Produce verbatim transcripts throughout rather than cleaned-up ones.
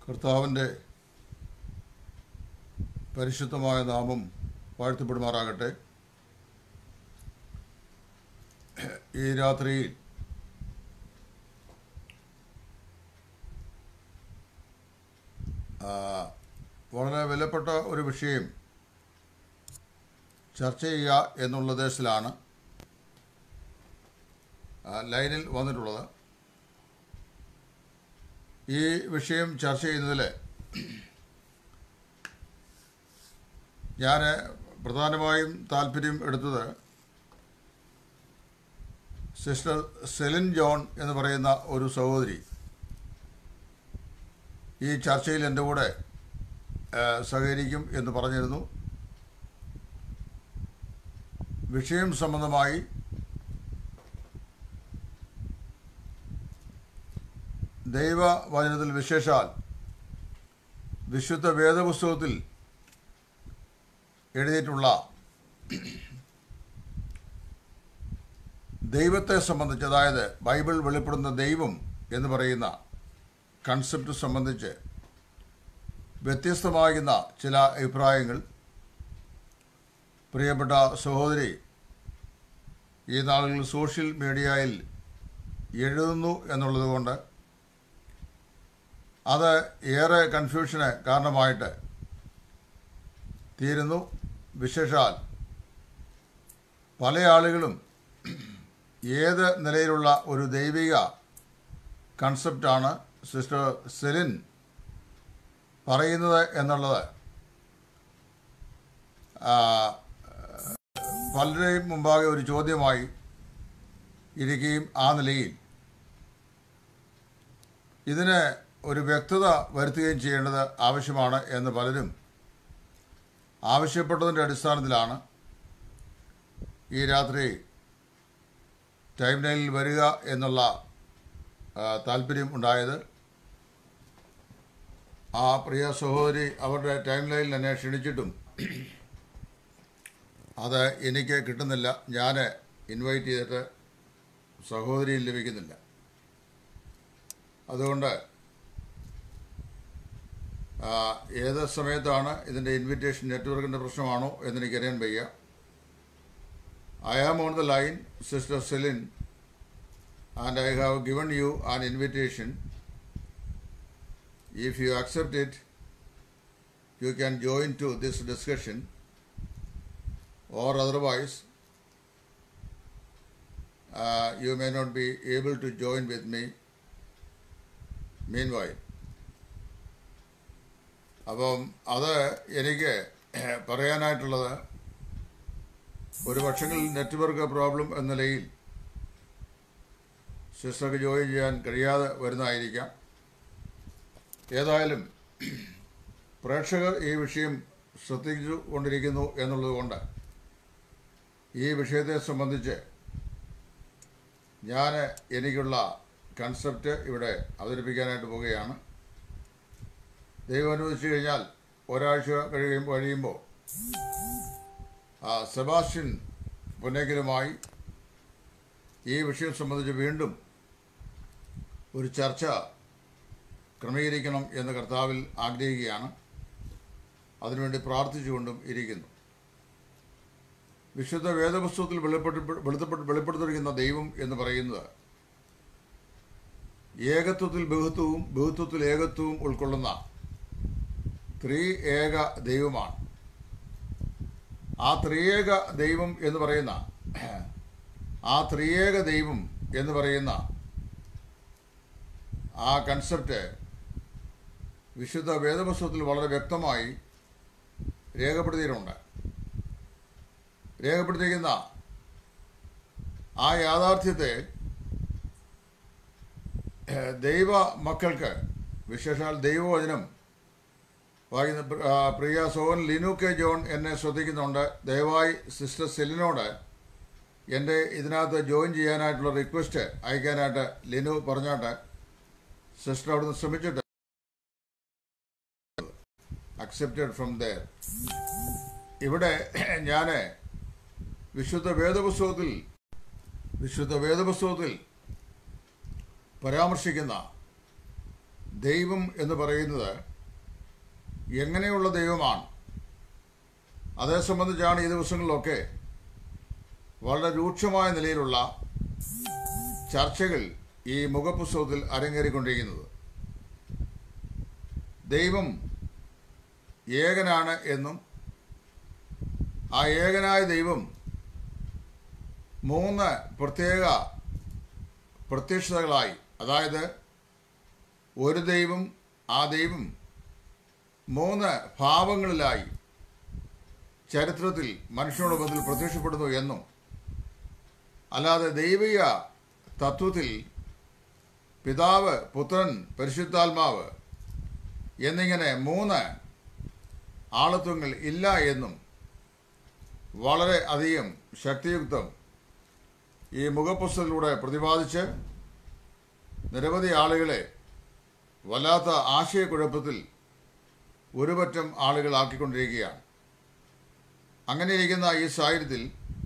കർത്താവിൻ്റെ പരിശുദ്ധമായ നാമം വാഴ്ത്തപ്പെടുമാറാകട്ടെ. ഈ രാത്രിയിൽ വളരെ വിലപ്പെട്ട ഒരു വിഷയം ചർച്ച ചെയ്യുക എന്നുള്ള ഉദ്ദേശത്തിലാണ് ലൈനിൽ വന്നിട്ടുള്ളത്. ഈ വിഷയം ചർച്ച ചെയ്യുന്നതിൽ ഞാൻ പ്രധാനമായും താല്പര്യം എടുത്തത് സിസ്റ്റർ സെലിൻ ജോൺ എന്ന് പറയുന്ന ഒരു സഹോദരി ഈ ചർച്ചയിൽ എൻ്റെ കൂടെ സഹകരിക്കും എന്ന് പറഞ്ഞിരുന്നു. വിഷയം സംബന്ധമായി ദൈവവചനത്തിൽ വിശേഷാൽ വിശുദ്ധ വേദപുസ്തകത്തിൽ എഴുതിയിട്ടുള്ള ദൈവത്തെ സംബന്ധിച്ച്, അതായത് ബൈബിൾ വെളിപ്പെടുന്ന ദൈവം എന്ന് പറയുന്ന കൺസെപ്റ്റ് സംബന്ധിച്ച് വ്യത്യസ്തമാകുന്ന ചില അഭിപ്രായങ്ങൾ പ്രിയപ്പെട്ട സഹോദരി ഈ നാളുകളിൽ സോഷ്യൽ മീഡിയയിൽ എഴുതുന്നു എന്നുള്ളതുകൊണ്ട് അത് ഏറെ കൺഫ്യൂഷന് കാരണമായിട്ട് തീരുന്നു. വിശേഷാൽ പല ആളുകളും ഏത് നിലയിലുള്ള ഒരു ദൈവിക കൺസെപ്റ്റാണ് സിസ്റ്റർ സെലിൻ പറയുന്നത് എന്നുള്ളത് പലരുടെയും മുമ്പാകെ ഒരു ചോദ്യമായി ഇരിക്കുകയും ആ നിലയിൽ ഇതിന് ഒരു വ്യക്തത വരുത്തുകയും ചെയ്യേണ്ടത് ആവശ്യമാണ് എന്ന് പലരും ആവശ്യപ്പെട്ടതിൻ്റെ അടിസ്ഥാനത്തിലാണ് ഈ രാത്രി ടൈം ലൈനിൽ വരിക എന്നുള്ള താല്പര്യം ഉണ്ടായത്. ആ പ്രിയ സഹോദരി അവരുടെ ടൈം ലൈനിൽ എന്നെ ക്ഷണിച്ചിട്ടും അത് എനിക്ക് കിട്ടുന്നില്ല. ഞാൻ ഇൻവൈറ്റ് ചെയ്തിട്ട് സഹോദരിയിൽ ലഭിക്കുന്നില്ല. അതുകൊണ്ട് ഏത് സമയത്താണ് ഇതിൻ്റെ ഇൻവിറ്റേഷൻ നെറ്റ്വർക്കിൻ്റെ പ്രശ്നമാണോ എന്നെനിക്കറിയാൻ വയ്യ. I am on the line, Sister Celine, and I have given you an invitation. If you accept it, you can join to this discussion, or otherwise uh, you may not be able to join with me. Meanwhile, അപ്പം അത് എനിക്ക് പറയാനായിട്ടുള്ളത്, ഒരു പക്ഷെങ്കിൽ network problem എന്ന നിലയിൽ സിസ്റ്റർക്ക് join ചെയ്യാൻ കഴിയാതെ വരുന്നതായിരിക്കാം. ഏതായാലും പ്രേക്ഷകർ ഈ വിഷയം ശ്രദ്ധിച്ചു കൊണ്ടിരിക്കുന്നു എന്നുള്ളതുകൊണ്ട് ഈ വിഷയത്തെ സംബന്ധിച്ച് ഞാൻ എനിക്കുള്ള കൺസെപ്റ്റ് ഇവിടെ അവതരിപ്പിക്കാനായിട്ട് പോവുകയാണ്. ദൈവം അനുവദിച്ചു കഴിഞ്ഞാൽ ഒരാഴ്ച കഴിയുമ്പോൾ കഴിയുമ്പോൾ സെബാസ്റ്റ്യൻ പുന്നേക്കലുമായി ഈ വിഷയം സംബന്ധിച്ച് വീണ്ടും ഒരു ചർച്ച ക്രമീകരിക്കണം എന്ന് കർത്താവിൽ ആഗ്രഹിക്കുകയാണ്. അതിനുവേണ്ടി പ്രാർത്ഥിച്ചുകൊണ്ടും ഇരിക്കുന്നു. വിശുദ്ധ വേദപുസ്തകത്തിൽ വെളിപ്പെട്ട് വെളുത്തപ്പെട്ട് വെളിപ്പെടുത്തിയിരിക്കുന്ന ദൈവം എന്ന് പറയുന്നത് ഏകത്വത്തിൽ ബഹുത്വവും ബഹുത്വത്തിൽ ഏകത്വവും ഉൾക്കൊള്ളുന്ന ത്രീ ഏക ദൈവമാണ്. ആ ത്രിയേക ദൈവം എന്ന് പറയുന്ന ആ ത്രിയേക ദൈവം എന്ന് പറയുന്ന ആ കൺസെപ്റ്റ് വിശുദ്ധ വേദപുസ്തകത്തിൽ വളരെ വ്യക്തമായി രേഖപ്പെടുത്തിയിട്ടുണ്ട്. രേഖപ്പെടുത്തിയിരിക്കുന്ന ആ യാഥാർത്ഥ്യത്തെ ദൈവ മക്കൾക്ക്, വിശേഷാൽ ദൈവവചനം വായിക്കുന്ന പ്രിയ സോൻ ലിനു കെ ജോൺ എന്നെ ശ്രദ്ധിക്കുന്നുണ്ട്. ദയവായി സിസ്റ്റർ സെലിനോട് എൻ്റെ ഇതിനകത്ത് ജോയിൻ ചെയ്യാനായിട്ടുള്ള റിക്വസ്റ്റ് അയക്കാനായിട്ട് ലിനു പറഞ്ഞാട്ട് സിസ്റ്റർ അവിടുന്ന് ശ്രമിച്ചിട്ട് അക്സെപ്റ്റഡ് ഫ്രം ദർ. ഇവിടെ ഞാൻ വിശുദ്ധ വേദപുസ്തകത്തിൽ വിശുദ്ധ വേദപുസ്തകത്തിൽ പരാമർശിക്കുന്ന ദൈവം എന്ന് പറയുന്നത് എങ്ങനെയുള്ള ദൈവമാണ്, അതേ സംബന്ധിച്ചാണ് ഈ ദിവസങ്ങളിലൊക്കെ വളരെ രൂക്ഷമായ നിലയിലുള്ള ചർച്ചകൾ ഈ മുഖപുസ്തകത്തിൽ അരങ്ങേറിക്കൊണ്ടിരിക്കുന്നത്. ദൈവം ഏകനാണ് എന്നും ആ ഏകനായ ദൈവം മൂന്ന് പ്രത്യേക പ്രത്യക്ഷതകളായി, അതായത് ഒരു ദൈവം, ആ ദൈവം മൂന്ന് ഭാവങ്ങളിലായി ചരിത്രത്തിൽ മനുഷ്യനോട് ബന്ധത്തിൽ പ്രത്യക്ഷപ്പെടുന്നു എന്നും, അല്ലാതെ ദൈവിക തത്വത്തിൽ പിതാവ്, പുത്രൻ, പരിശുദ്ധാത്മാവ് എന്നിങ്ങനെ മൂന്ന് ആളത്വങ്ങൾ ഇല്ല എന്നും വളരെ അധികം ശക്തിയുക്തം ഈ മുഖപുസ്തകത്തിലൂടെ പ്രതിപാദിച്ച് നിരവധി ആളുകളെ വല്ലാത്ത ആശയക്കുഴപ്പത്തിൽ ഒരുപറ്റം ആളുകളാക്കിക്കൊണ്ടിരിക്കുകയാണ്. അങ്ങനെയിരിക്കുന്ന ഈ സാഹചര്യത്തിൽ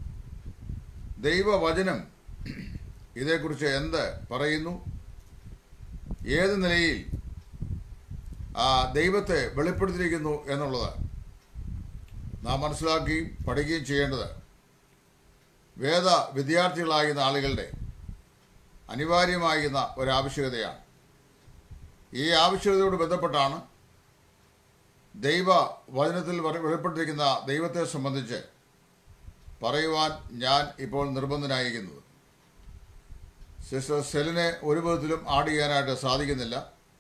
ദൈവവചനം ഇതേക്കുറിച്ച് എന്ത് പറയുന്നു, ഏത് നിലയിൽ ആ ദൈവത്തെ വെളിപ്പെടുത്തിയിരിക്കുന്നു എന്നുള്ളത് നാം മനസ്സിലാക്കുകയും പഠിക്കുകയും ചെയ്യേണ്ടത് വേദ വിദ്യാർത്ഥികളാകുന്ന ആളുകളുടെ അനിവാര്യമാകുന്ന ഒരാവശ്യകതയാണ്. ഈ ആവശ്യകതയോട് ബന്ധപ്പെട്ടാണ് ദൈവവചനത്തിൽ വെളിപ്പെട്ടിരിക്കുന്ന ദൈവത്തെ സംബന്ധിച്ച് പറയുവാൻ ഞാൻ ഇപ്പോൾ നിർബന്ധനായിരിക്കുന്നത്. സിസ്റ്റർ സെലിനെ ഒരു വിധത്തിലും ആഡ് ചെയ്യാനായിട്ട് സാധിക്കുന്നില്ല.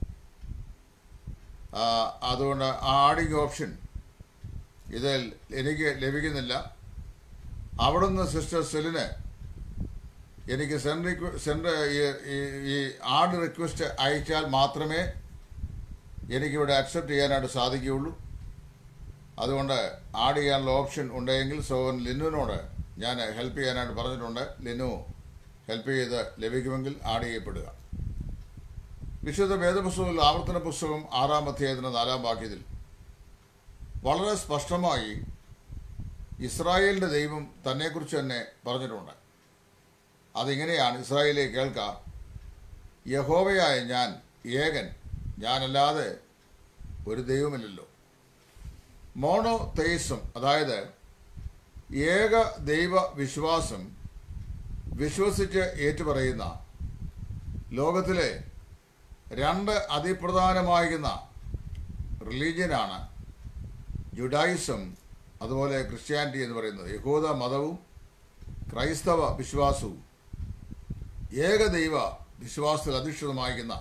അതുകൊണ്ട് ആ ആഡിങ് ഓപ്ഷൻ ഇതിൽ എനിക്ക് ലഭിക്കുന്നില്ല. അവിടുന്ന് സിസ്റ്റർ സെലിന് എനിക്ക് സെൻഡ് റിക്വ സെൻഡ് ഈ ആഡ് റിക്വസ്റ്റ് അയച്ചാൽ മാത്രമേ എനിക്കിവിടെ അക്സെപ്റ്റ് ചെയ്യാനായിട്ട് സാധിക്കുകയുള്ളൂ. അതുകൊണ്ട് ആഡ് ചെയ്യാനുള്ള ഓപ്ഷൻ ഉണ്ടെങ്കിൽ സോൻ ലിനുവിനോട് ഞാൻ ഹെൽപ്പ് ചെയ്യാനായിട്ട് പറഞ്ഞിട്ടുണ്ട്. ലിനു ഹെൽപ്പ് ചെയ്ത് ലഭിക്കുമെങ്കിൽ ആഡ് ചെയ്യപ്പെടുക. വിശുദ്ധ വേദപുസ്തകത്തിൽ ആവർത്തന പുസ്തകം ആറാം അധ്യായത്തിന് നാലാം വാക്യത്തിൽ വളരെ സ്പഷ്ടമായി ഇസ്രായേലിൻ്റെ ദൈവം തന്നെക്കുറിച്ച് തന്നെ പറഞ്ഞിട്ടുണ്ട്. അതിങ്ങനെയാണ്: ഇസ്രായേലിലെ കേൾക്ക, യഹോവയായ ഞാൻ ഏകൻ, ഞാനല്ലാതെ ഒരു ദൈവമില്ലല്ലോ. മോണോ തെയിസം, അതായത് ഏക ദൈവ വിശ്വാസം വിശ്വസിച്ച് ഏറ്റുപറയുന്ന ലോകത്തിലെ രണ്ട് അതിപ്രധാനമായിരുന്ന റിലീജിയനാണ് ജുഡായിസം, അതുപോലെ ക്രിസ്ത്യാനിറ്റി എന്ന് പറയുന്നത്. യഹൂദ മതവും ക്രൈസ്തവ വിശ്വാസവും ഏകദൈവ വിശ്വാസത്തിൽ അധിഷ്ഠിതമായിരിക്കുന്ന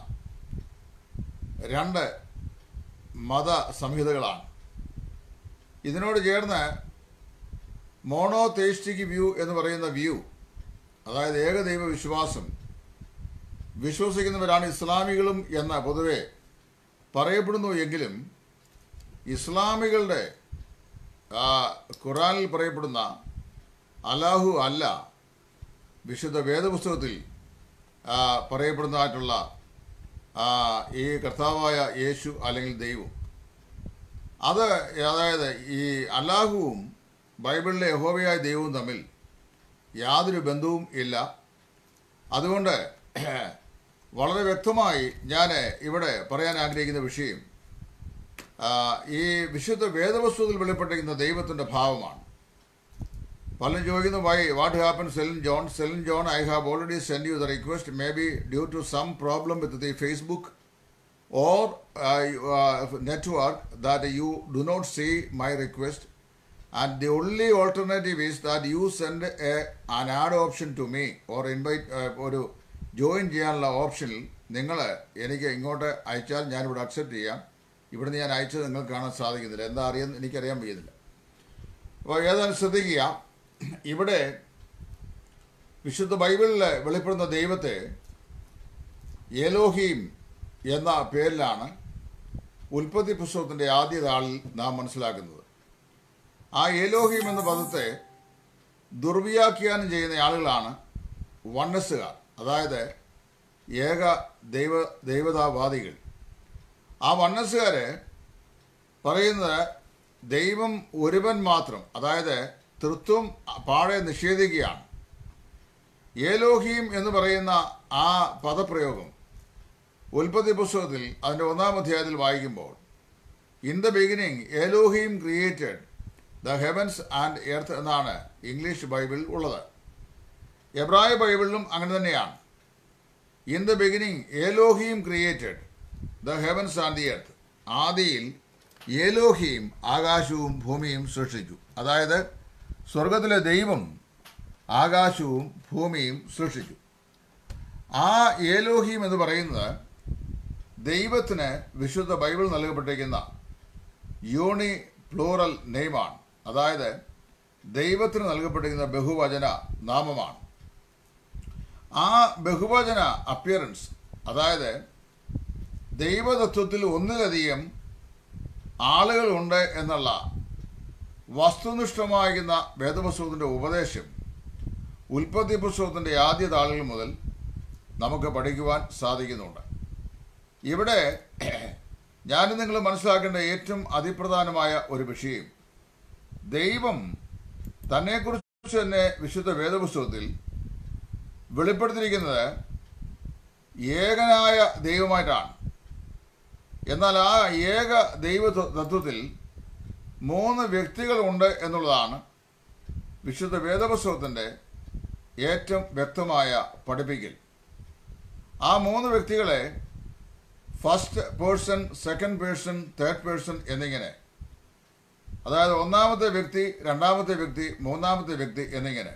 രണ്ട് മത സംഹിതകളാണ്. ഇതിനോട് ചേർന്ന് മോണോതെയിസ്റ്റിക് വ്യൂ എന്ന് പറയുന്ന വ്യൂ, അതായത് ഏകദൈവ വിശ്വാസം വിശ്വസിക്കുന്നവരാണ് ഇസ്ലാമികളും എന്ന് പൊതുവെ പറയപ്പെടുന്നു. എങ്കിലും ഇസ്ലാമികളുടെ ഖുറാനിൽ പറയപ്പെടുന്ന അല്ലാഹു അല്ല വിശുദ്ധ വേദപുസ്തകത്തിൽ പറയപ്പെടുന്നതായിട്ടുള്ള ഈ കർത്താവായ യേശു അല്ലെങ്കിൽ ദൈവം. അത് അതായത് ഈ അല്ലാഹുവും ബൈബിളിലെ യഹോവയായ ദൈവവും തമ്മിൽ യാതൊരു ബന്ധവും ഇല്ല. അതുകൊണ്ട് വളരെ വ്യക്തമായി ഞാൻ ഇവിടെ പറയാൻ ആഗ്രഹിക്കുന്ന വിഷയം ഈ വിശുദ്ധ വേദപുസ്തകത്തിൽ വെളിപ്പെട്ടിരിക്കുന്ന ദൈവത്തിൻ്റെ ഭാവമാണ്. പലരും ചോദിക്കുന്നു, why what happen Celine John Celine John I have already send you the request, may be due to some problem with the Facebook or network that you do not see my request, and the only alternative is that you send a an add option to me or invite ഒരു join ചെയ്യാനുള്ള ഓപ്ഷനിൽ നിങ്ങൾ എനിക്ക് ഇങ്ങോട്ട് അയച്ചാൽ ഞാനിവിടെ accept ചെയ്യാം. ഇവിടുന്ന് ഞാൻ അയച്ചത് നിങ്ങൾക്ക് കാണാൻ സാധിക്കുന്നില്ല. എന്താ അറിയാൻ എനിക്കറിയാൻ വയ്യുന്നില്ല. അപ്പോൾ ഏതായാലും ശ്രദ്ധിക്കുക, ഇവിടെ വിശുദ്ധ ബൈബിളിൽ വെളിപ്പെടുന്ന ദൈവത്തെ എലോഹീം എന്ന പേരിലാണ് ഉൽപ്പത്തി പുസ്തകത്തിൻ്റെ ആദ്യ താളിൽ നാം മനസ്സിലാക്കുന്നത്. ആ എലോഹീം എന്ന പദത്തെ ദുർവ്യാഖ്യാനം ചെയ്യുന്ന ആളുകളാണ് വണ്ണസ്സുകാർ, അതായത് ഏക ദൈവ ദൈവതാവാദികൾ. ആ വണ്ണസ്സുകാർ പറയുന്നത് ദൈവം ഒരുവൻ മാത്രം, അതായത് തൃത്വം പാടെ നിഷേധിക്കുകയാണ്. ഏലോഹീം എന്ന് പറയുന്ന ആ പദപ്രയോഗം ഉൽപ്പത്തി പുസ്തകത്തിൽ അതിൻ്റെ ഒന്നാം അധ്യായത്തിൽ വായിക്കുമ്പോൾ in the beginning Elohim created the heavens and earth എന്നാണ് ഇംഗ്ലീഷ് ബൈബിളിൽ ഉള്ളത്. എബ്രായ ബൈബിളിലും അങ്ങനെ തന്നെയാണ്. In the beginning Elohim created the heavens and the earth. ആദിയിൽ എലോഹീം ആകാശവും ഭൂമിയും സൃഷ്ടിച്ചു. അതായത് സ്വർഗത്തിലെ ദൈവം ആകാശവും ഭൂമിയും സൃഷ്ടിച്ചു. ആ എലോഹീം എന്ന് പറയുന്നത് ദൈവത്തിന് വിശുദ്ധ ബൈബിൾ നൽകപ്പെട്ടിരിക്കുന്ന യൂണി പ്ലൂറൽ നെയിമാണ്. അതായത് ദൈവത്തിന് നൽകപ്പെട്ടിരിക്കുന്ന ബഹുവചന നാമമാണ്. ആ ബഹുവചന അപ്പിയറൻസ്, അതായത് ദൈവതത്വത്തിൽ ഒന്നിലധികം ആളുകളുണ്ട് എന്നുള്ള വസ്തുനിഷ്ഠമാകുന്ന വേദപുസ്തകത്തിൻ്റെ ഉപദേശം ഉൽപ്പത്തി പുസ്തകത്തിൻ്റെ ആദ്യ താളുകൾ മുതൽ നമുക്ക് പഠിക്കുവാൻ സാധിക്കുന്നുണ്ട്. ഇവിടെ ഞാനും നിങ്ങൾ മനസ്സിലാക്കേണ്ട ഏറ്റവും അതിപ്രധാനമായ ഒരു വിഷയം, ദൈവം തന്നെക്കുറിച്ച് തന്നെ വിശുദ്ധ വേദപുസ്തകത്തിൽ വെളിപ്പെടുത്തിയിരിക്കുന്നത് ഏകനായ ദൈവമായിട്ടാണ്. എന്നാൽ ആ ഏക ദൈവ തത്വത്തിൽ മൂന്ന് വ്യക്തികളുണ്ട് എന്നുള്ളതാണ് വിശുദ്ധ വേദപുസ്തകത്തിൻ്റെ ഏറ്റവും വ്യക്തമായ പഠിപ്പിക്കൽ. ആ മൂന്ന് വ്യക്തികളെ first person, second person, third person എന്നിങ്ങനെ, അതായത് ഒന്നാമത്തെ വ്യക്തി, രണ്ടാമത്തെ വ്യക്തി, മൂന്നാമത്തെ വ്യക്തി എന്നിങ്ങനെ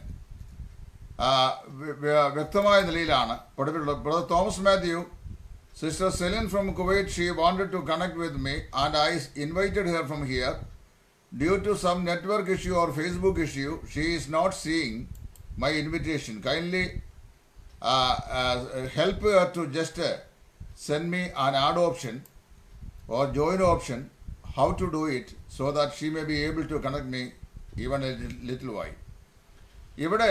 വ്യക്തമായ നിലയിലാണ് പഠിപ്പിച്ചിട്ടുള്ളത്. Brother Thomas Mathew, sister Celine from Kuwait, she wanted to connect with me and I invited her from here. Due to some network issue or Facebook issue, she is not seeing my invitation. Kindly uh, uh, help her to just uh, send me an add option or join option, how to do it, so that she may be able to connect me even a little while. ഇവിടെ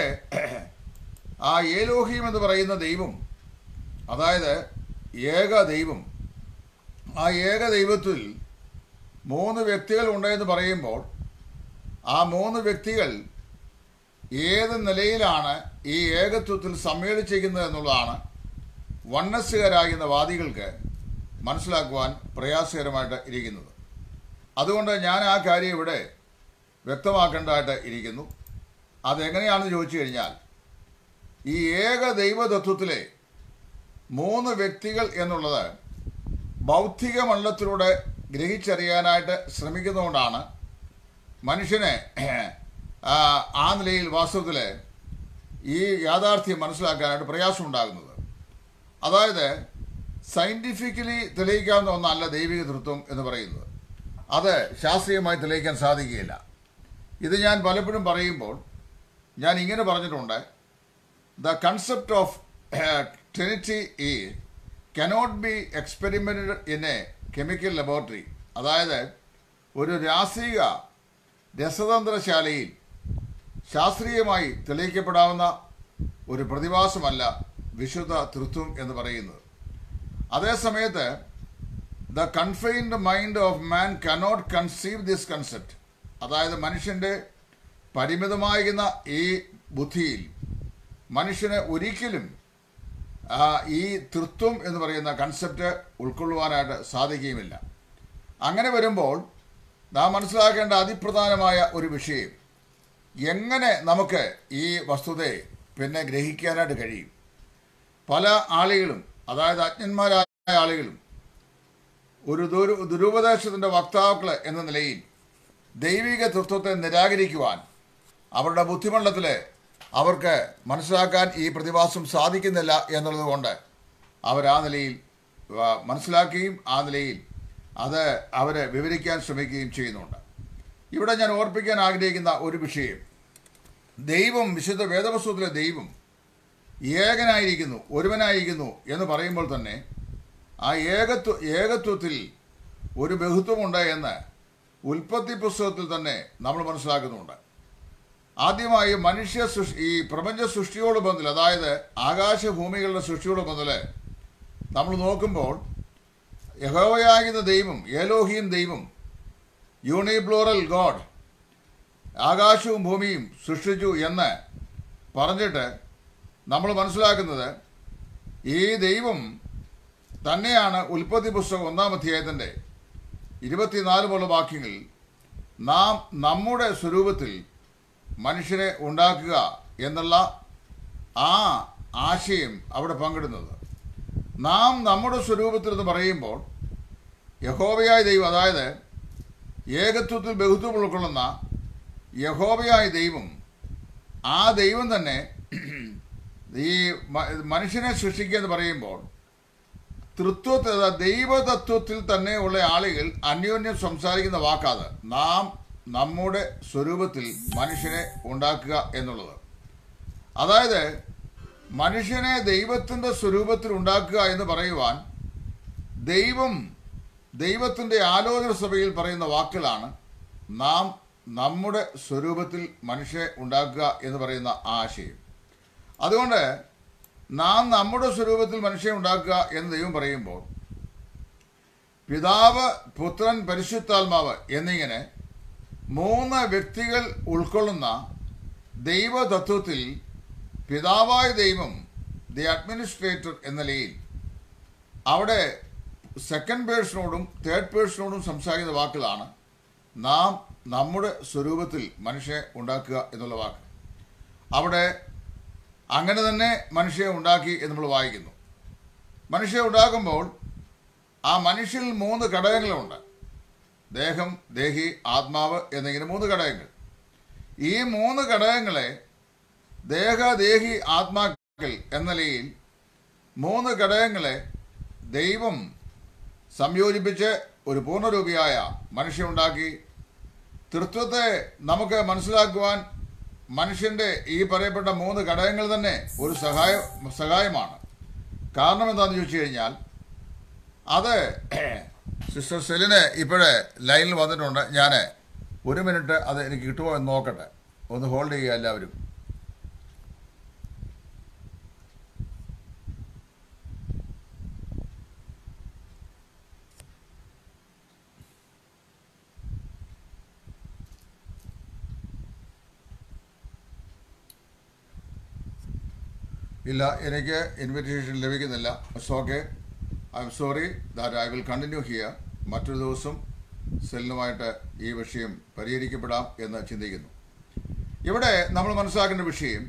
ആ ഏലോഹീം എന്ന് പറയുന്ന ദൈവം, അതായത് ഏക ദൈവം, ആ ഏക ദൈവത്തിൽ മൂന്ന് വ്യക്തികൾ ഉണ്ടെന്ന് പറയുമ്പോൾ ആ മൂന്ന് വ്യക്തികൾ ഏത് നിലയിലാണ് ഈ ഏകത്വത്തിൽ സമ്മേളിച്ചിരിക്കുന്നത് എന്നുള്ളതാണ് വണ്ണസ്സുകാരാകുന്ന വാദികൾക്ക് മനസ്സിലാക്കുവാൻ പ്രയാസകരമായിട്ട് ഇരിക്കുന്നത്. അതുകൊണ്ട് ഞാൻ ആ കാര്യം ഇവിടെ വ്യക്തമാക്കേണ്ടതായിട്ട് ഇരിക്കുന്നു. അതെങ്ങനെയാണെന്ന് ചോദിച്ചു കഴിഞ്ഞാൽ, ഈ ഏക ദൈവതത്വത്തിലെ മൂന്ന് വ്യക്തികൾ എന്നുള്ളത് ഭൗതിക മണ്ഡലത്തിലൂടെ ഗ്രഹിച്ചറിയാനായിട്ട് ശ്രമിക്കുന്നതുകൊണ്ടാണ് മനുഷ്യനെ ആ നിലയിൽ വാസ്തവത്തിൽ ഈ യാഥാർത്ഥ്യം മനസ്സിലാക്കാനായിട്ട് പ്രയാസമുണ്ടാകുന്നത്. അതായത് സയൻറ്റിഫിക്കലി തെളിയിക്കാവുന്ന ഒന്നല്ല ദൈവിക തൃത്വം എന്ന് പറയുന്നത്. അത് ശാസ്ത്രീയമായി തെളിയിക്കാൻ സാധിക്കുകയില്ല. ഇത് ഞാൻ പലപ്പോഴും പറയുമ്പോൾ ഞാൻ ഇങ്ങനെ പറഞ്ഞിട്ടുണ്ട്, the concept of Trinity is cannot be experimented in a chemical laboratory. അതായത് ഒരു രാസിക രസതന്ത്രശാലയിൽ ശാസ്ത്രീയമായി തെളിയിക്കപ്പെടാവുന്ന ഒരു പ്രതിഭാസമല്ല വിശുദ്ധ തൃത്വം എന്ന് പറയുന്നത്. അതേസമയത്ത് the confined mind of man cannot conceive this concept. അതായത് മനുഷ്യൻ്റെ പരിമിതമാകുന്ന ഈ ബുദ്ധിയിൽ മനുഷ്യന് ഒരിക്കലും ഈ തൃത്വം എന്ന് പറയുന്ന കൺസെപ്റ്റ് ഉൾക്കൊള്ളുവാനായിട്ട് സാധിക്കുകയുമില്ല. അങ്ങനെ വരുമ്പോൾ നാം മനസ്സിലാക്കേണ്ട അതിപ്രധാനമായ ഒരു വിഷയം, എങ്ങനെ നമുക്ക് ഈ വസ്തുതയെ പിന്നെ ഗ്രഹിക്കാനായിട്ട് കഴിയും? പല ആളുകളും, അതായത് അജ്ഞന്മാരായ ആളുകളും ഒരു ദുരു ദുരുപദേശത്തിൻ്റെ വക്താക്കൾ എന്ന നിലയിൽ ദൈവിക തൃത്വത്തെ നിരാകരിക്കുവാൻ അവരുടെ ബുദ്ധിമണ്ഡലത്തിൽ അവർക്ക് മനസ്സിലാക്കാൻ ഈ പ്രതിഭാസം സാധിക്കുന്നില്ല എന്നുള്ളത് കൊണ്ട് അവർ ആ നിലയിൽ മനസ്സിലാക്കുകയും ആ നിലയിൽ അത് അവരെ വിവരിക്കാൻ ശ്രമിക്കുകയും ചെയ്യുന്നുണ്ട്. ഇവിടെ ഞാൻ ഓർപ്പിക്കാൻ ആഗ്രഹിക്കുന്ന ഒരു വിഷയം, ദൈവം, വിശുദ്ധ വേദപുസ്തകത്തിലെ ദൈവം ഏകനായിരിക്കുന്നു, ഒരുവനായിരിക്കുന്നു എന്ന് പറയുമ്പോൾ തന്നെ ആ ഏകത്വ ഏകത്വത്തിൽ ഒരു ബഹുത്വമുണ്ട് എന്ന് ഉൽപ്പത്തി പുസ്തകത്തിൽ തന്നെ നമ്മൾ മനസ്സിലാക്കുന്നുണ്ട്. ആദ്യമായി മനുഷ്യ സൃഷ്ടി, ഈ പ്രപഞ്ച സൃഷ്ടിയോട് ബന്ധത്തിൽ, അതായത് ആകാശഭൂമികളുടെ സൃഷ്ടിയോട് ബന്ധത്തിൽ നമ്മൾ നോക്കുമ്പോൾ യഹോവയാകുന്ന ദൈവം, എലോഹീം ദൈവം, യൂണിപ്ലൂറൽ ഗോഡ്, ആകാശവും ഭൂമിയും സൃഷ്ടിച്ചു എന്ന് പറഞ്ഞിട്ട് നമ്മൾ മനസ്സിലാക്കുന്നത് ഈ ദൈവം തന്നെയാണ് ഉൽപ്പത്തി പുസ്തകം ഒന്നാം അധ്യായത്തിൻ്റെ ഇരുപത്തിനാല് മുതലുള്ള വാക്യങ്ങളിൽ നാം നമ്മുടെ സ്വരൂപത്തിൽ മനുഷ്യനെ ഉണ്ടാക്കുക എന്നുള്ള ആ ആശയം അവിടെ പങ്കിടുന്നത്. നാം നമ്മുടെ സ്വരൂപത്തിൽ എന്ന് പറയുമ്പോൾ യഹോവയായ ദൈവം, അതായത് ഏകത്വത്തിൽ ബഹുത്വം ഉൾക്കൊള്ളുന്ന യഹോവയായ ദൈവം, ആ ദൈവം തന്നെ ഈ മനുഷ്യനെ സൃഷ്ടിക്കുക എന്ന് പറയുമ്പോൾ തൃത്വത്തിൽ, ദൈവതത്വത്തിൽ തന്നെ ഉള്ള ആളുകൾ അന്യോന്യം സംസാരിക്കുന്ന വാക്കാത് നാം നമ്മുടെ സ്വരൂപത്തിൽ മനുഷ്യനെ ഉണ്ടാക്കുക എന്നുള്ളത്. അതായത് മനുഷ്യനെ ദൈവത്തിൻ്റെ സ്വരൂപത്തിൽ ഉണ്ടാക്കുക എന്ന് പറയുവാൻ ദൈവം ദൈവത്തിൻ്റെ ആലോചന സഭയിൽ പറയുന്ന വാക്കുകളാണ് നാം നമ്മുടെ സ്വരൂപത്തിൽ മനുഷ്യനെ ഉണ്ടാക്കുക എന്ന് പറയുന്ന ആശയം. അതുകൊണ്ട് നാം നമ്മുടെ സ്വരൂപത്തിൽ മനുഷ്യനെ ഉണ്ടാക്കുക എന്ന് ദൈവം പറയുമ്പോൾ പിതാവ്, പുത്രൻ, പരിശുദ്ധാത്മാവ് എന്നിങ്ങനെ മൂന്ന് വ്യക്തികൾ ഉൾക്കൊള്ളുന്ന ദൈവതത്വത്തിൽ പിതാവായ ദൈവം ദി അഡ്മിനിസ്ട്രേറ്റർ എന്ന നിലയിൽ അവിടെ സെക്കൻഡ് പേഴ്സണോടും തേർഡ് പേഴ്സണോടും സംസാരിക്കുന്ന വാക്കുകളാണ് നാം നമ്മുടെ സ്വരൂപത്തിൽ മനുഷ്യനെ ഉണ്ടാക്കുക എന്നുള്ള വാക്ക്. അവിടെ അങ്ങനെ തന്നെ മനുഷ്യനെ ഉണ്ടാക്കി എന്ന് നമ്മൾ വായിക്കുന്നു. മനുഷ്യനെ ഉണ്ടാക്കുമ്പോൾ ആ മനുഷ്യനിൽ മൂന്ന് ഘടകങ്ങളുണ്ട്. ദേഹം, ദേഹി, ആത്മാവ് എന്നിങ്ങനെ മൂന്ന് ഘടകങ്ങൾ. ഈ മൂന്ന് ഘടകങ്ങളെ ദേഹ, ദേഹി, ആത്മാക്കൾ എന്ന നിലയിൽ മൂന്ന് ഘടകങ്ങളെ ദൈവം സംയോജിപ്പിച്ച് ഒരു പൂർണ്ണരൂപിയായ മനുഷ്യനുണ്ടാക്കി. തൃത്വത്തെ നമുക്ക് മനസ്സിലാക്കുവാൻ മനുഷ്യൻ്റെ ഈ പറയപ്പെട്ട മൂന്ന് ഘടകങ്ങൾ തന്നെ ഒരു സഹായ സഹായമാണ്. കാരണം എന്താണെന്ന് ചോദിച്ചു കഴിഞ്ഞാൽ, അത് സിസ്റ്റർ സെലിന് ഇപ്പോഴേ ലൈനിൽ വന്നിട്ടുണ്ട്. ഞാൻ ഒരു മിനിറ്റ് അത് എനിക്ക് കിട്ടുമോ എന്ന് നോക്കട്ടെ. ഒന്ന് ഹോൾഡ് ചെയ്യുക എല്ലാവരും. ഇല്ല, എനിക്ക് ഇൻവിറ്റേഷൻ ലഭിക്കുന്നില്ല. It's okay, I'm sorry that I will continue here. മറ്റൊരു ദിവസം സെല്ലുമായിട്ട് ഈ വിഷയം പരിഹരിക്കപ്പെടാം എന്ന് ചിന്തിക്കുന്നു. ഇവിടെ നമ്മൾ മനസ്സിലാക്കേണ്ട വിഷയം,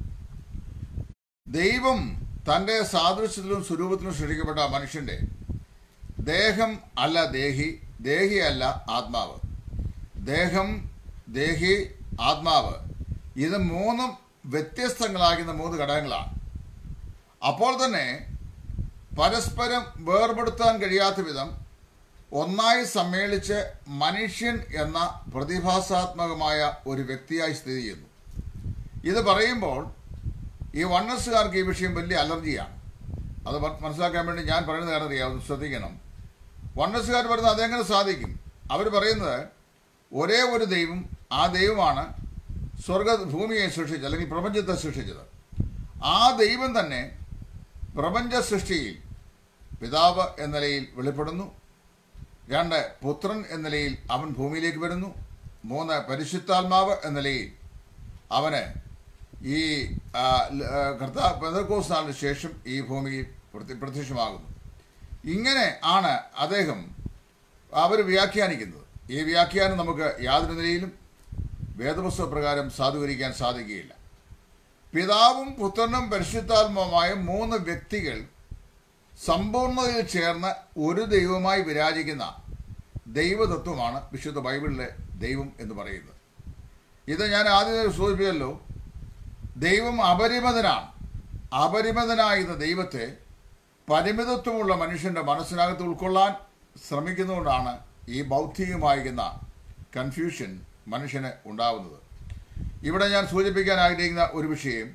ദൈവം തൻ്റെ സാദൃശ്യത്തിലും സ്വരൂപത്തിലും സൃഷ്ടിക്കപ്പെട്ട മനുഷ്യൻ്റെ ദേഹം അല്ല ദേഹി, ദേഹി അല്ല ആത്മാവ്. ദേഹം, ദേഹി, ആത്മാവ് ഇത് മൂന്നും വ്യത്യസ്തങ്ങളാകുന്ന മൂന്ന് ഘടകങ്ങളാണ്. അപ്പോൾ തന്നെ പരസ്പരം വേർപെടുത്താൻ കഴിയാത്ത വിധം ഒന്നായി സമ്മേളിച്ച് മനുഷ്യൻ എന്ന പ്രതിഭാസാത്മകമായ ഒരു വ്യക്തിയായി സ്ഥിതി ചെയ്യുന്നു. ഇത് പറയുമ്പോൾ ഈ വണ്ണസ്സുകാർക്ക് ഈ വിഷയം വലിയ അലർജിയാണ്. അത് മനസ്സിലാക്കാൻ വേണ്ടി ഞാൻ പറയുന്നത് കാരണം അറിയാം, ശ്രദ്ധിക്കണം. വണ്ണസ്സുകാർ പറയുന്നത് അതെങ്ങനെ സാധിക്കും? അവർ പറയുന്നത് ഒരേ ഒരു ദൈവം, ആ ദൈവമാണ് സ്വർഗ ഭൂമിയെ സൃഷ്ടിച്ചത്, അല്ലെങ്കിൽ പ്രപഞ്ചത്തെ സൃഷ്ടിച്ചത്. ആ ദൈവം തന്നെ പ്രപഞ്ച സൃഷ്ടിയിൽ പിതാവ് എന്ന നിലയിൽ വെളിപ്പെടുന്നു. രണ്ട്, പുത്രൻ എന്ന നിലയിൽ അവൻ ഭൂമിയിലേക്ക് വരുന്നു. മൂന്ന്, പരിശുദ്ധാത്മാവ് എന്ന നിലയിൽ അവന് ഈ കർത്താവ് പെന്തക്കോസ്ത് നാളിന് ശേഷം ഈ ഭൂമിയിൽ പ്രത്യക്ഷമാകുന്നു. ഇങ്ങനെ ആണ് അദ്ദേഹം അവർ വ്യാഖ്യാനിക്കുന്നത്. ഈ വ്യാഖ്യാനം നമുക്ക് യാതൊരു നിലയിലും വേദപുസ്തക പ്രകാരം സാധൂകരിക്കാൻ സാധിക്കുകയില്ല. പിതാവും പുത്രനും പരിശുദ്ധാത്മാവുമായ മൂന്ന് വ്യക്തികൾ സമ്പൂർണ്ണതയിൽ ചേർന്ന് ഒരു ദൈവമായി വിരാജിക്കുന്ന ദൈവതത്വമാണ് വിശുദ്ധ ബൈബിളിലെ ദൈവം എന്ന് പറയുന്നത്. ഇത് ഞാൻ ആദ്യം സൂചിപ്പിച്ചല്ലോ, ദൈവം അപരിമിതനാണ്. അപരിമിതനായിരുന്ന ദൈവത്തെ പരിമിതത്വമുള്ള മനുഷ്യൻ്റെ മനസ്സിനകത്ത് ഉൾക്കൊള്ളാൻ ശ്രമിക്കുന്നതുകൊണ്ടാണ് ഈ ബൗദ്ധികമായിരിക്കുന്ന കൺഫ്യൂഷൻ മനുഷ്യന് ഉണ്ടാവുന്നത്. ഇവിടെ ഞാൻ സൂചിപ്പിക്കാൻ ആഗ്രഹിക്കുന്ന ഒരു വിഷയം,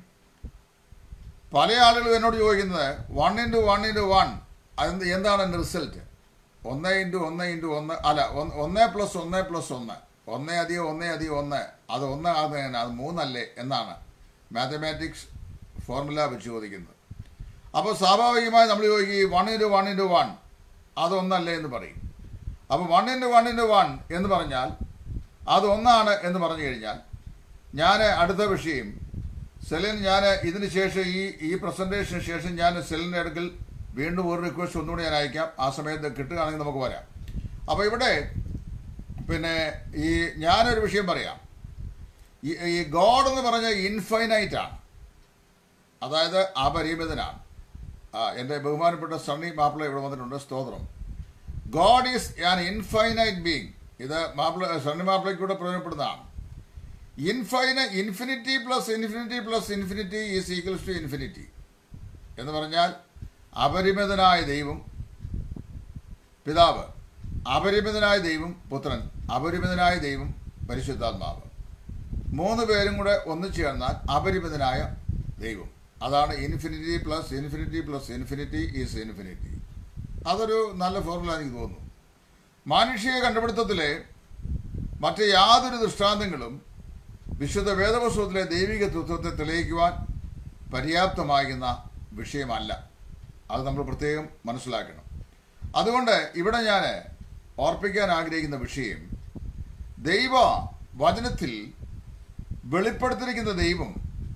പല ആളുകളും എന്നോട് ചോദിക്കുന്നത് one into one into one അത് എന്താണ് എൻ്റെ റിസൾട്ട്? ഒന്ന് ഇൻറ്റു ഒന്ന് ഇൻറ്റു ഒന്ന് അല്ല ഒന്ന് പ്ലസ് ഒന്ന് പ്ലസ് ഒന്ന് ഒന്ന് അധികം ഒന്ന് അധികം ഒന്ന് അത് ഒന്ന് ആകുന്നതിന് അത് മൂന്നല്ലേ എന്നാണ് മാത്തമാറ്റിക്സ് ഫോർമുല വെച്ച് ചോദിക്കുന്നത്. അപ്പോൾ സ്വാഭാവികമായി നമ്മൾ ചോദിക്കും one into one into one അതൊന്നല്ലേ എന്ന് പറയും. അപ്പോൾ one into one into one എന്ന് പറഞ്ഞാൽ അതൊന്നാണ് എന്ന് പറഞ്ഞു കഴിഞ്ഞാൽ, ഞാൻ അടുത്ത വിഷയം സെലിൻ, ഞാൻ ഇതിന് ശേഷം ഈ ഈ പ്രസൻറ്റേഷന് ശേഷം ഞാൻ സെലിൻ്റെ അടുക്കൽ വീണ്ടും ഒരു റിക്വസ്റ്റ് ഒന്നുകൂടി ഞാൻ അയക്കാം. ആ സമയത്ത് കിട്ടുകയാണെങ്കിൽ നമുക്ക് വരാം. അപ്പോൾ ഇവിടെ പിന്നെ ഈ ഞാനൊരു വിഷയം പറയാം. ഈ ഈ ഗോഡ് എന്ന് പറഞ്ഞ ഇൻഫൈനൈറ്റ് ആണ്, അതായത് അപരിമിതനാണ്. ആ എൻ്റെ ബഹുമാനപ്പെട്ട സണ്ണി മാപ്പിള ഇവിടെ വന്നിട്ടുണ്ട്, സ്തോത്രം. God is an infinite being. ഇത് മാപ്പിള സണ്ണി മാപ്പിളയ്ക്കൂടെ പ്രയോജനപ്പെടുന്നതാണ്. ഇൻഫൈന infinity plus infinity plus infinity is equals to infinity എന്ന് പറഞ്ഞാൽ അപരിമിതനായ ദൈവം പിതാവ്, അപരിമിതനായ ദൈവം പുത്രൻ, അപരിമിതനായ ദൈവം പരിശുദ്ധാത്മാവ്, മൂന്ന് പേരും കൂടെ ഒന്നിച്ചു ചേർന്നാൽ അപരിമിതനായ ദൈവം. അതാണ് infinity plus infinity plus infinity is infinity. അതൊരു നല്ല ഫോർമുല എനിക്ക് തോന്നുന്നു. മാനുഷിക കണ്ടുപിടുത്തത്തിലെ മറ്റ് യാതൊരു ദൃഷ്ടാന്തങ്ങളും വിശുദ്ധ വേദപുസ്തകത്തിലെ ദൈവിക തത്വത്തെ തെളിയിക്കുവാൻ പര്യാപ്തമാകുന്ന വിഷയമല്ല. അത് നമ്മൾ പ്രത്യേകം മനസ്സിലാക്കണം. അതുകൊണ്ട് ഇവിടെ ഞാൻ ഓർപ്പിക്കാൻ ആഗ്രഹിക്കുന്ന വിഷയം, ദൈവ വചനത്തിൽ വെളിപ്പെടുത്തിയിരിക്കുന്ന ദൈവം,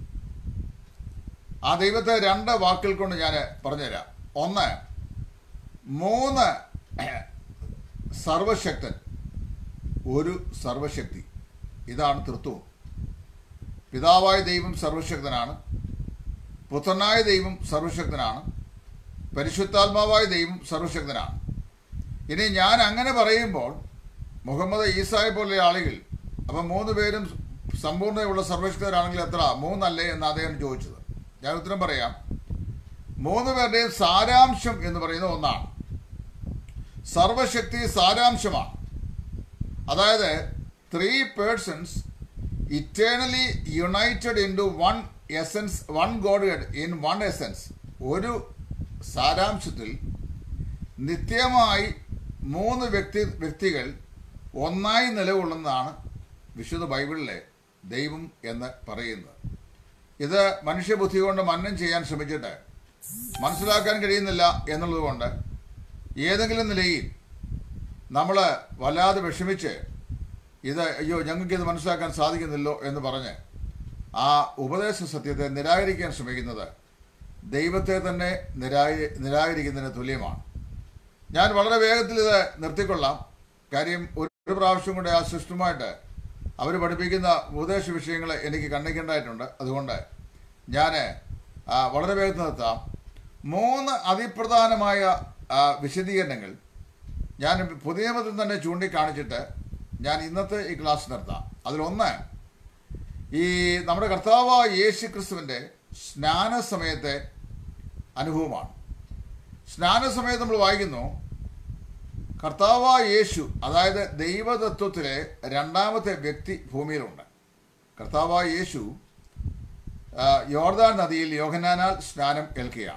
ആ ദൈവത്തെ രണ്ട് വാക്കുകൾ കൊണ്ട് ഞാൻ പറഞ്ഞുതരാം. ഒന്ന്, മൂന്ന് സർവശക്തൻ, ഒരു സർവശക്തി. ഇതാണ് തൃത്വം. പിതാവായ ദൈവം സർവശക്തനാണ്, പുത്രനായ ദൈവം സർവശക്തനാണ്, പരിശുദ്ധാത്മാവായ ദൈവം സർവശക്തനാണ്. ഇനി ഞാൻ അങ്ങനെ പറയുമ്പോൾ മുഹമ്മദ് ഈസായെ പോലെ ആളുകൾ, അപ്പം മൂന്ന് പേരും സമ്പൂർണ്ണയുള്ള സർവശക്തരാണെങ്കിൽ എത്ര, മൂന്നല്ലേ എന്ന് അദ്ദേഹം ചോദിച്ചത്. ഞാൻ ഉത്തരം പറയാം. മൂന്ന് പേരുടെയും സാരാംശം എന്ന് പറയുന്നത് ഒന്നാണ്. സർവശക്തി സാരാംശമാണ്. അതായത് three persons eternally united in to one essence, one God in one essence. ഒരു സാരാംശത്തിൽ നിത്യമായി മൂന്ന് വ്യക്തി വ്യക്തികൾ ഒന്നായി നിലകൊള്ളുന്നതാണ് വിശുദ്ധ ബൈബിളിലെ ദൈവം എന്ന് പറയുന്നത്. ഇത് മനുഷ്യബുദ്ധി കൊണ്ട് മനനം ചെയ്യാൻ ശ്രമിച്ചിട്ട് മനസ്സിലാക്കാൻ കഴിയുന്നില്ല എന്നുള്ളത് കൊണ്ട് ഏതെങ്കിലും നിലയിൽ നമ്മൾ വല്ലാതെ വിഷമിച്ച് ഇത് അയ്യോ ഞങ്ങൾക്കിത് മനസ്സിലാക്കാൻ സാധിക്കുന്നില്ലോ എന്ന് പറഞ്ഞ് ആ ഉപദേശ സത്യത്തെ നിരാകരിക്കാൻ ശ്രമിക്കുന്നത് ദൈവത്തെ തന്നെ നിരാകരി നിരാകരിക്കുന്നതിന് തുല്യമാണ്. ഞാൻ വളരെ വേഗത്തിൽ ഇത് നിർത്തിക്കൊള്ളാം. കാര്യം ഒരു പ്രാവശ്യം കൊണ്ട് ആ സിസ്റ്റമായിട്ട് അവർ പഠിപ്പിക്കുന്ന ഉപദേശ വിഷയങ്ങൾ എനിക്ക് കണ്ണിക്കേണ്ടതായിട്ടുണ്ട്. അതുകൊണ്ട് ഞാൻ വളരെ വേഗത്തിൽ നിർത്താം. മൂന്ന് അതിപ്രധാനമായ വിശദീകരണങ്ങൾ ഞാൻ പുതിയ നിയമത്തിൽ തന്നെ ചൂണ്ടിക്കാണിച്ചിട്ട് ഞാൻ ഇന്നത്തെ ഈ ക്ലാസ് നിർത്താം. അതിലൊന്ന്, ഈ നമ്മുടെ കർത്താവായ യേശു ക്രിസ്തുവിൻ്റെ സ്നാന സമയത്തെ അനുഭവമാണ്. സ്നാന സമയത്ത് നമ്മൾ വായിക്കുന്നു, കർത്താവായ യേശു, അതായത് ദൈവതത്വത്തിലെ രണ്ടാമത്തെ വ്യക്തി ഭൂമിയിലുണ്ട്. കർത്താവായ യേശു യോർദാൻ നദിയിൽ യോഹന്നാനാൽ സ്നാനം ഏൽക്കുകയാണ്.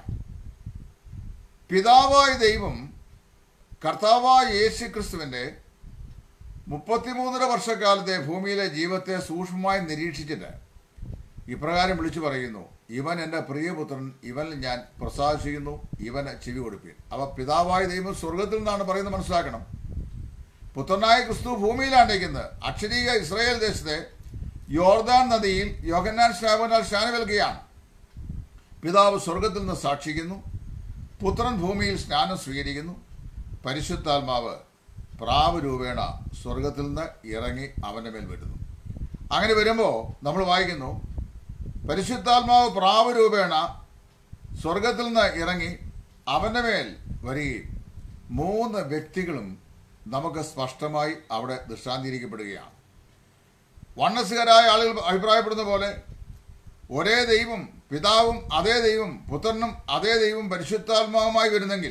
പിതാവായ ദൈവം കർത്താവായ യേശു ക്രിസ്തുവിൻ്റെ മുപ്പത്തിമൂന്നര വർഷക്കാലത്തെ ഭൂമിയിലെ ജീവിതത്തെ സൂക്ഷ്മമായി നിരീക്ഷിച്ചിട്ട് ഇപ്രകാരം വിളിച്ചു പറയുന്നു, ഇവൻ എൻ്റെ പ്രിയപുത്രൻ, ഇവനിൽ ഞാൻ പ്രസാദിക്കുന്നു, ഇവന് ചെവി കൊടുപ്പീൻ. അവ പിതാവായ ദൈവം സ്വർഗത്തിൽ നിന്നാണ് പറയുന്നത്, മനസ്സിലാക്കണം. പുത്രനായ ക്രിസ്തു ഭൂമിയിലാണ്ടിരിക്കുന്നത് അക്ഷരീക ഇസ്രായേൽ ദേശത്തെ യോർദാൻ നദിയിൽ യോഹന്നാൻ സ്നാപകനാൽ സ്നാനമേൽക്കുകയാണ്. പിതാവ് സ്വർഗത്തിൽ നിന്ന് സാക്ഷിക്കുന്നു, പുത്രൻ ഭൂമിയിൽ സ്നാനം സ്വീകരിക്കുന്നു, പരിശുദ്ധാത്മാവ് പ്രാവ് രൂപേണ സ്വർഗത്തിൽ നിന്ന് ഇറങ്ങി അവൻ്റെ മേൽ വരുന്നു. അങ്ങനെ വരുമ്പോൾ നമ്മൾ വായിക്കുന്നു, പരിശുദ്ധാത്മാവ് പ്രാവ് രൂപേണ സ്വർഗത്തിൽ നിന്ന് ഇറങ്ങി അവൻ്റെ മേൽ വരികയും മൂന്ന് വ്യക്തികളും നമുക്ക് സ്പഷ്ടമായി അവിടെ ദൃഷ്ടാന്തീകരിക്കപ്പെടുകയാണ്. വണ്ണസുകാരായ ആളുകൾ അഭിപ്രായപ്പെടുന്ന പോലെ ഒരേ ദൈവം പിതാവും അതേ ദൈവം പുത്രനും അതേ ദൈവം പരിശുദ്ധാത്മാവുമായി വരുന്നെങ്കിൽ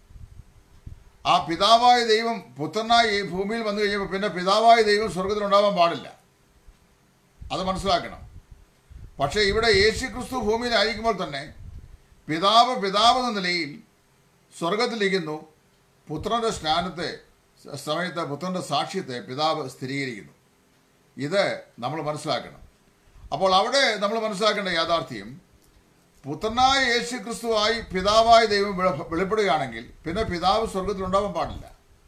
ആ പിതാവായ ദൈവം പുത്രനായി ഈ ഭൂമിയിൽ വന്നു കഴിയുമ്പോൾ പിന്നെ പിതാവായ ദൈവം സ്വർഗത്തിൽ ഉണ്ടാവാൻ പാടില്ല. അത് മനസ്സിലാക്കണം. പക്ഷേ ഇവിടെ യേശു ക്രിസ്തു ഭൂമിയിലായിരിക്കുമ്പോൾ തന്നെ പിതാവ് പിതാവ് എന്ന നിലയിൽ സ്വർഗത്തിലിരിക്കുന്നു. പുത്രൻ്റെ സ്നാനത്തെ സമയത്ത് പുത്രൻ്റെ സാക്ഷ്യത്തെ പിതാവ് സ്ഥിരീകരിക്കുന്നു. ഇത് നമ്മൾ മനസ്സിലാക്കണം. അപ്പോൾ അവിടെ നമ്മൾ മനസ്സിലാക്കേണ്ട യാഥാർത്ഥ്യം, പുത്രനായ യേശു ക്രിസ്തുവായി പിതാവായ ദൈവം വെളിപ്പെടുകയാണെങ്കിൽ പിന്നെ പിതാവ് സ്വർഗത്തിൽ ഉണ്ടാവാൻ പാടില്ല.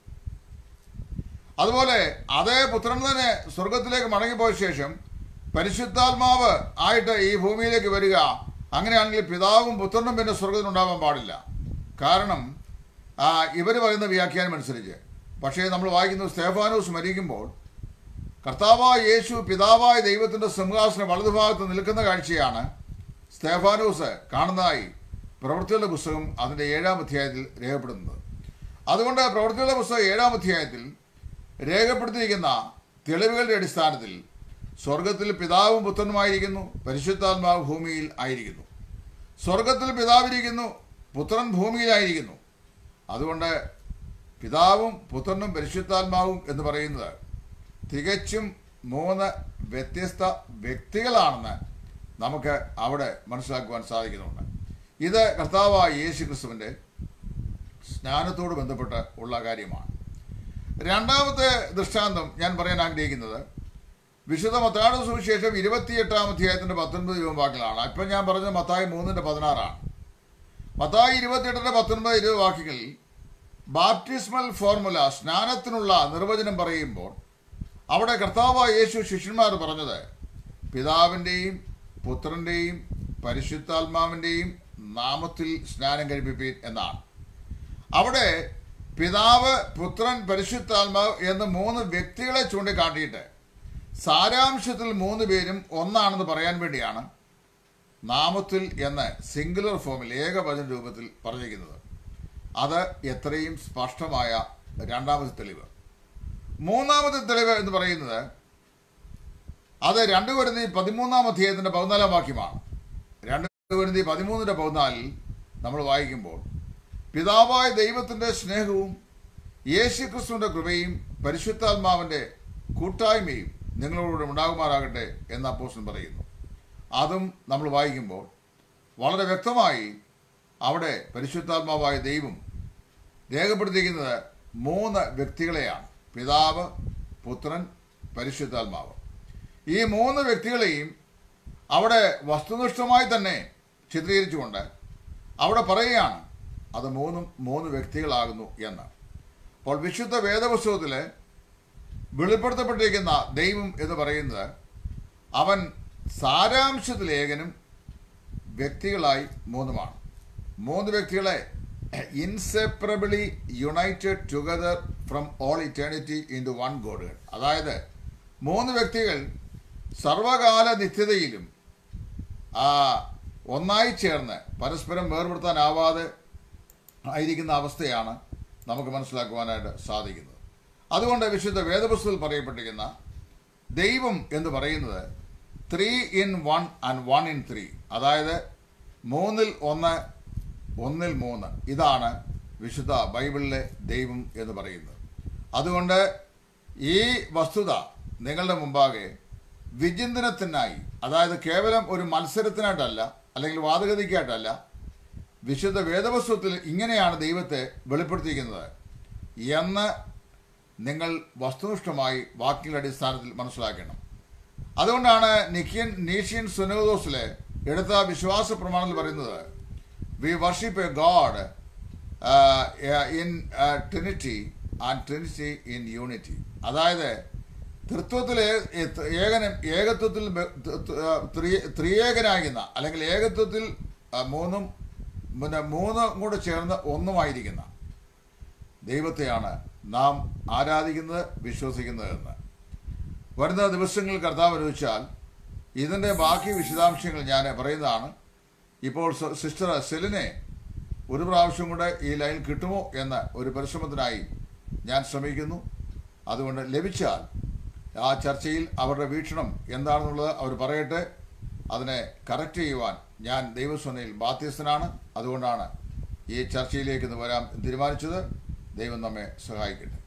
അതുപോലെ അതേ പുത്രൻ തന്നെ സ്വർഗത്തിലേക്ക് മടങ്ങിപ്പോയ ശേഷം പരിശുദ്ധാത്മാവ് ആയിട്ട് ഈ ഭൂമിയിലേക്ക് വരിക, അങ്ങനെയാണെങ്കിൽ പിതാവും പുത്രനും പിന്നെ സ്വർഗത്തിൽ ഉണ്ടാവാൻ പാടില്ല. കാരണം ഇവർ പറയുന്ന വ്യാഖ്യാനം അനുസരിച്ച്. പക്ഷേ നമ്മൾ വായിക്കുന്നു, സ്തേഫാനോസ് മരിക്കുമ്പോൾ കർത്താവായ യേശു പിതാവായ ദൈവത്തിൻ്റെ സിംഹാസനം വലതുഭാഗത്ത് നിൽക്കുന്ന കാഴ്ചയാണ് സ്തേഫാനോസ് കാണുന്നതായി പ്രവൃത്തികളുടെ പുസ്തകം അതിൻ്റെ ഏഴാം അധ്യായത്തിൽ രേഖപ്പെടുന്നത്. അതുകൊണ്ട് പ്രവൃത്തികളുടെ പുസ്തകം ഏഴാം അധ്യായത്തിൽ രേഖപ്പെടുത്തിയിരിക്കുന്ന തെളിവുകളുടെ അടിസ്ഥാനത്തിൽ സ്വർഗത്തിൽ പിതാവും പുത്രനുമായിരിക്കുന്നു, പരിശുദ്ധാത്മാവ് ഭൂമിയിൽ ആയിരിക്കുന്നു. സ്വർഗത്തിൽ പിതാവിരിക്കുന്നു, പുത്രൻ ഭൂമിയിലായിരിക്കുന്നു. അതുകൊണ്ട് പിതാവും പുത്രനും പരിശുദ്ധാത്മാവും എന്ന് പറയുന്നത് തികച്ചും മൂന്ന് വ്യത്യസ്ത വ്യക്തികളാണെന്ന് നമുക്ക് അവിടെ മനസ്സിലാക്കുവാൻ സാധിക്കുന്നുണ്ട്. ഇത് കർത്താവായ യേശു ക്രിസ്തുവിൻ്റെ സ്നാനത്തോട് ബന്ധപ്പെട്ട് ഉള്ള കാര്യമാണ്. രണ്ടാമത്തെ ദൃഷ്ടാന്തം ഞാൻ പറയാൻ ആഗ്രഹിക്കുന്നത് വിശുദ്ധ മത്തായിയുടെ സുവിശേഷം ഇരുപത്തിയെട്ടാം അധ്യായത്തിൻ്റെ പത്തൊൻപത് ഇരുപത് വാക്കുകളാണ്. ഇപ്പം ഞാൻ പറഞ്ഞത് മത്തായി മൂന്നിൻ്റെ പതിനാറാണ്. മത്തായി ഇരുപത്തിയെട്ടിൻ്റെ പത്തൊൻപത് ഇരുപത് വാക്കുകളിൽ ബാപ്റ്റിസ്മൽ ഫോർമുല, സ്നാനത്തിനുള്ള നിർവചനം പറയുമ്പോൾ അവിടെ കർത്താവായ യേശു ശിഷ്യന്മാർ പറഞ്ഞത് പിതാവിൻ്റെയും പുത്രൻ്റെയും പരിശുദ്ധാത്മാവിൻ്റെയും നാമത്തിൽ സ്നാനം കഴിപ്പിപ്പീൻ എന്നാണ്. അവിടെ പിതാവ്, പുത്രൻ, പരിശുദ്ധാത്മാവ് എന്ന മൂന്ന് വ്യക്തികളെ ചൂണ്ടിക്കാട്ടിയിട്ട് സാരാംശത്തിൽ മൂന്ന് പേരും ഒന്നാണെന്ന് പറയാൻ വേണ്ടിയാണ് നാമത്തിൽ എന്ന സിംഗുലർ ഫോമിൽ ഏകവചന രൂപത്തിൽ പറഞ്ഞിരിക്കുന്നത്. അത് എത്രയും സ്പഷ്ടമായ രണ്ടാമത്തെ തെളിവ്. മൂന്നാമത്തെ തെളിവ് എന്ന് പറയുന്നത് അത് രണ്ട് കൊരിന്ത്യർ പതിമൂന്നാം അധ്യായത്തിൻ്റെ പതിനാലാം വാക്യമാണ്. രണ്ട് കൊരിന്ത്യർ പതിമൂന്നിൻ്റെ പതിനാലിൽ നമ്മൾ വായിക്കുമ്പോൾ പിതാവായ ദൈവത്തിൻ്റെ സ്നേഹവും യേശു ക്രിസ്തുവിൻ്റെ കൃപയും പരിശുദ്ധാത്മാവിൻ്റെ കൂട്ടായ്മയും നിങ്ങളോട് ഉണ്ടാകുമാറാകട്ടെ എന്ന് അപ്പോസ്തലൻ പറയുന്നു. അതും നമ്മൾ വായിക്കുമ്പോൾ വളരെ വ്യക്തമായി അവിടെ പരിശുദ്ധാത്മാവായ ദൈവം രേഖപ്പെടുത്തിയിരിക്കുന്നത് മൂന്ന് വ്യക്തികളെയാണ്: പിതാവ്, പുത്രൻ, പരിശുദ്ധാത്മാവ്. ഈ മൂന്ന് വ്യക്തികളെയും അവിടെ വസ്തുനിഷ്ഠമായി തന്നെ ചിത്രീകരിച്ചുകൊണ്ട് അവിടെ പറയുകയാണ് അത് മൂന്നും മൂന്ന് വ്യക്തികളാകുന്നു എന്ന്. അപ്പോൾ വിശുദ്ധ വേദപുസ്തകത്തിൽ വെളിപ്പെടുത്തപ്പെട്ടിരിക്കുന്ന ദൈവം എന്ന് പറയുന്നത് അവൻ സാരാംശത്തിൽ ഏകനും വ്യക്തികളായി മൂന്നുമാണ്. മൂന്ന് വ്യക്തികളെ inseparably united together from all eternity in to one God. അതായത് മൂന്ന് വ്യക്തികൾ സർവകാല നിത്യതയിലും ഒന്നായി ചേർന്ന് പരസ്പരം വേർപെടുത്താനാവാതെ ആയിരിക്കുന്ന അവസ്ഥയാണ് നമുക്ക് മനസ്സിലാക്കുവാനായിട്ട് സാധിക്കുന്നത്. അതുകൊണ്ട് വിശുദ്ധ വേദപുസ്തകത്തിൽ പറയപ്പെട്ടിരിക്കുന്ന ദൈവം എന്ന് പറയുന്നത് three in one and one in three, അതായത് മൂന്നിൽ ഒന്ന്, ഒന്നിൽ മൂന്ന്. ഇതാണ് വിശുദ്ധ ബൈബിളിലെ ദൈവം എന്ന് പറയുന്നത്. അതുകൊണ്ട് ഈ വസ്തുത നിങ്ങളുടെ മുമ്പാകെ വിചിന്തനത്തിനായി, അതായത് കേവലം ഒരു മത്സരത്തിനായിട്ടല്ല അല്ലെങ്കിൽ വാദഗതിക്കായിട്ടല്ല, വിശുദ്ധ വേദപുസ്തകത്തിൽ ഇങ്ങനെയാണ് ദൈവത്തെ വെളിപ്പെടുത്തിയിരിക്കുന്നത് എന്ന് നിങ്ങൾ വസ്തുനിഷ്ഠമായി വാക്യങ്ങളുടെ അടിസ്ഥാനത്തിൽ മനസ്സിലാക്കണം. അതുകൊണ്ടാണ് നിക്കിയൻ നീഷ്യൻ സുനോദോസിലെ എടുത്ത വിശ്വാസ പ്രമാണത്തിൽ പറയുന്നത് we worship a God in Trinity and Trinity in unity. അതായത് തൃത്വത്തിൽ ഏകനം ഏകത്വത്തിൽ ത്രിയേകനാകുന്ന അല്ലെങ്കിൽ ഏകത്വത്തിൽ മൂന്നും പിന്നെ മൂന്നും കൂടെ ചേർന്ന് ഒന്നുമായിരിക്കുന്ന ദൈവത്തെയാണ് നാം ആരാധിക്കുന്നത്, വിശ്വസിക്കുന്നത് എന്ന്. വരുന്ന ദിവസങ്ങളിൽ കർത്താവ് അനുവദിച്ചാൽ ഇതിൻ്റെ ബാക്കി വിശദാംശങ്ങൾ ഞാൻ പറയുന്നതാണ്. ഇപ്പോൾ സിസ്റ്റർ സെലിനെ ഒരു പ്രാവശ്യം കൂടെ ഈ ലൈൻ കിട്ടുമോ എന്ന ഒരു പരിശ്രമത്തിനായി ഞാൻ ശ്രമിക്കുന്നു. അതുകൊണ്ട് ലഭിച്ചാൽ ആ ചർച്ചയിൽ അവരുടെ വീക്ഷണം എന്താണെന്നുള്ളത് അവർ പറയട്ടെ. അതിനെ കറക്റ്റ് ചെയ്യുവാൻ ഞാൻ ദൈവസ്വനയിൽ ബാധ്യസ്ഥനാണ്. അതുകൊണ്ടാണ് ഈ ചർച്ചയിലേക്ക് വരാൻ തീരുമാനിച്ചത്. ദൈവം നമ്മെ സഹായിക്കട്ടെ.